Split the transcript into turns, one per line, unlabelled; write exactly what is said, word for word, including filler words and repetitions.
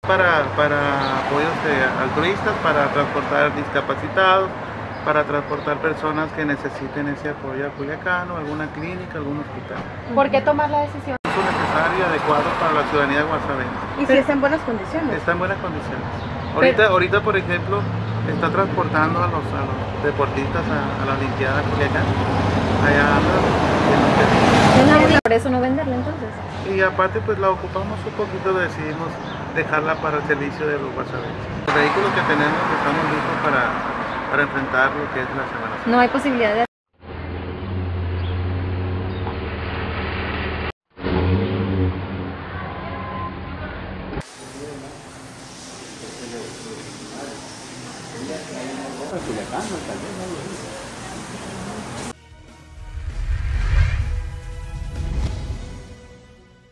Para, para apoyos de altruistas, para transportar discapacitados, para transportar personas que necesiten ese apoyo a Culiacán o alguna clínica, algún hospital.
¿Por qué tomar la decisión?
Es necesario y adecuado para la ciudadanía guasavense.
¿Y si está en buenas condiciones?
Está en buenas condiciones. Ahorita, Pero... ahorita por ejemplo, está transportando a los, a los deportistas a, a la Olimpiada Culiacán. Allá andan.
¿Por eso no venderla entonces?
Y aparte pues la ocupamos un poquito, decidimos dejarla para el servicio de los guasavenses. Los vehículos que tenemos estamos listos para, para enfrentar lo que es la Semana Santa.
No hay posibilidad de...
Culiacán, no, tal vez, no,